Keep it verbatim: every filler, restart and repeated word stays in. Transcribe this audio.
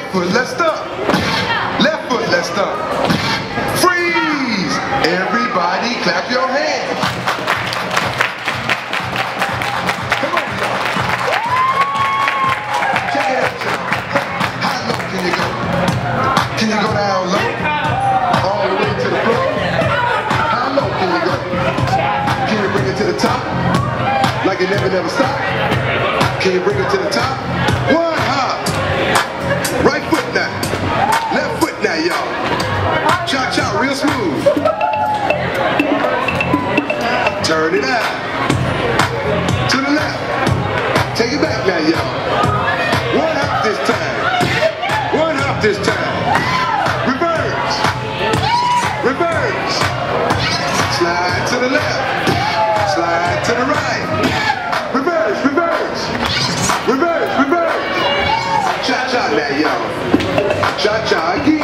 foot, let's stomp. Left foot, let's stomp. Freeze! Everybody clap your hands. Come on, y'all. Check it out, y'all. How low can you go? Can you go down low? All the way to the floor? How low can you go? Can you bring it to the top? Like it never, never stop? Can you bring it to the top? One hop. Right foot now. Left foot now, y'all. Cha-cha, real smooth. Turn it out. To the left. Take it back now, y'all. One hop this time. One hop this time. Reverse. Reverse. Slide to the left. Slide to the right. Reverse, reverse. Reverse, reverse. Cha-cha now, y'all. Cha-cha again.